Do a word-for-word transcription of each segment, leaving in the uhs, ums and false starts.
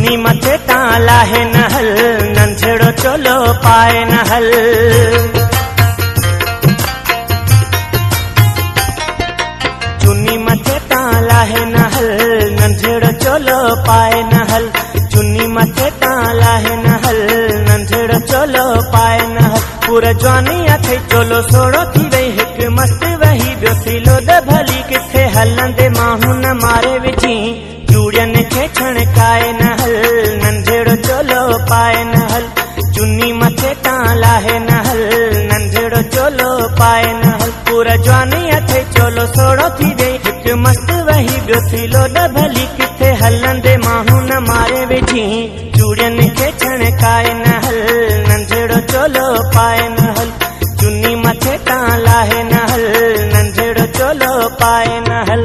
चुन्नी मथे ताला है नहल नंझड़ो चोलो पाए नहल। चुन्नी मथे ताला है नहल नंझड़ो चोलो पाए नहल। चुन्नी मथे ताला है नहल नंझड़ो चोलो पाए नहल। पूरा जवानी अथे चोलो सोड़ो थी वही हिक मस्त वही ब्योसीलो द भली किथे हलंदे माहू न मारे विझी चूड़ियन खे छणकाए नहल नंझड़ो चोलो पाए नहल। चुन्नी मथे ताला है नहल नंझड़ो चोलो पाए नहल। पूरा जवानी अथे चोलो सोड़ो थी वही हिक मस्त वही ब्योसीलो द भली किथे हलंदे माहू न मारे विझी चूड़ियन खे छणकाए नहल नंझड़ो चोलो पाए नहल। चुन्नी मथे ताला है नहल नंझड़ो चोलो पाए नहल।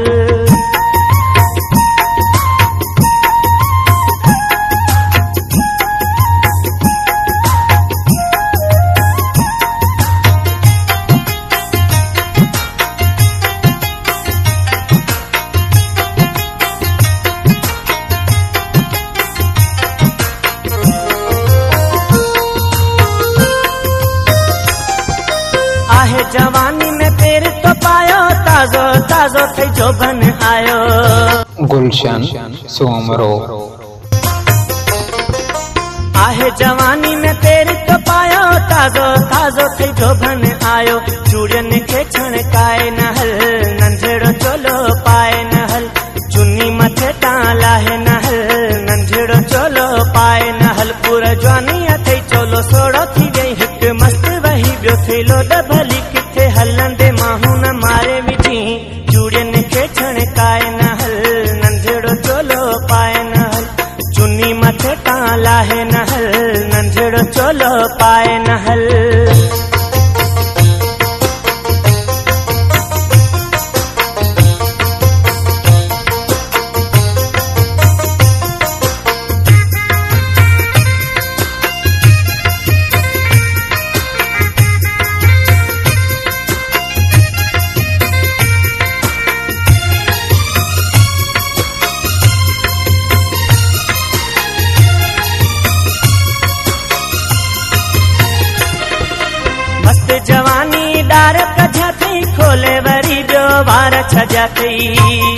आहे जवानी में पेर तो पायो ताजो ताजो थे जो बन आयो। गुलशन सोमरो। आहे जवानी में पेर तो पायो ताजो ताजो थे जो बन आयो। चूड़ियन खे छणकाए नहल नंझड़ो चोलो पाए नहल। चुन्नी मथे ताला है नहल नंझड़ो चोलो पाए नहल। पूरा जवानी अथे चोलो सोड़ो थी गई हिक मस्त वही ब्योसीलो द भली किथे हलंदे माहू न मारे विझी चूड़ियन खे छणकाए नहल नंझड़ो चोलो पाए नहल। चुन्नी मथे ताला है नहल नंझड़ो चोलो पाए नहल। जवानी डार कझा थी खोले वरी जो वार छजा थी।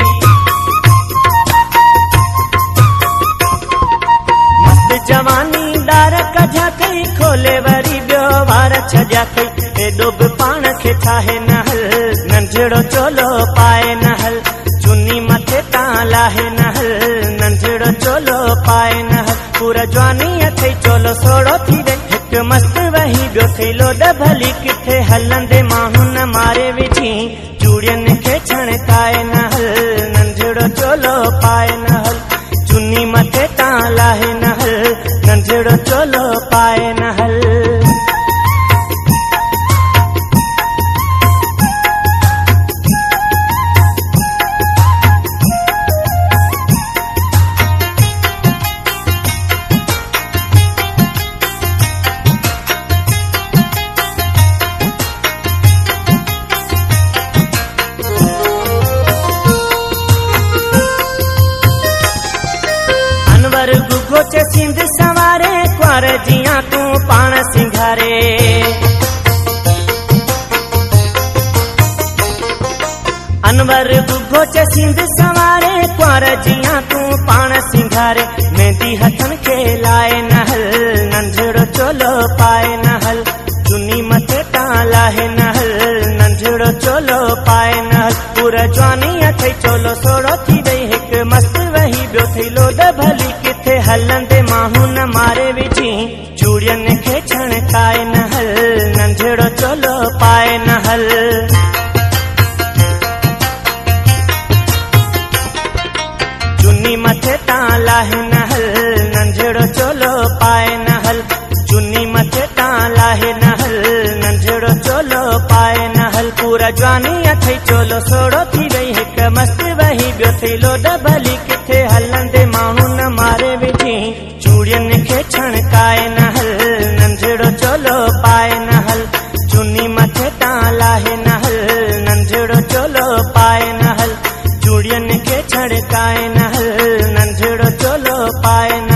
मस्त जवानी डार कझा थी खोले वरी जो वार छजा थी। एडो बि पाण खे ठाहे नहल नंझड़ो चोलो पाए नहल। चुन्नी मथे ताला है नहल नंझड़ो चोलो पाए नहल। पूरा जवानी अथे चोलो सोड़ो थी वे हिक मस्त वही ब्योसीलो द भली किथे हलंदे माहू न मारे विझी चूड़ियन खे छणकाए नहल नंझड़ो चोलो पाए नहल। चुन्नी मथे ताला है नहल नंझड़ो चोलो पाए नहल। अनवर गुगो चे सिंध सवारे क्वार जिया तू पाण सिंगारे। अनवर गुगो चे सिंध सवारे क्वार जिया तू पाण सिंगारे। मेहंदी हथन खे लाए नहल नंझड़ो चोलो पाए नहल। चुन्नी मथे ताला है नहल नंझड़ो चोलो पाए नहल। पूरा जवानी अथे चोलो सोड़ो थी वही हिक मस्त वही ब्योसीलो द भली किथे हलंदे माहू न मारे विझी चूड़ियन खे छणकाए नहल नंझड़ो चोलो पाए नहल। चुन्नी मथे ताला है नहल नंझड़ो चोलो पाए नहल। चुन्नी मथे ताला है नहल नंझड़ो चोलो पाए नहल। पूरा जवानी अथे चोलो सोड़ो थी वही हिक मस्त वही ब्योसीलो द भली किथे हलंदे माहू न मारे विझी चूड़ियन खे छणकाए नहल नंझड़ो चोलो पाए नहल। चुन्नी मथे ताला है नहल नंझड़ो चोलो पाए नहल। चूड़ियन खे छणकाए नहल नंझड़ो चोलो पाए।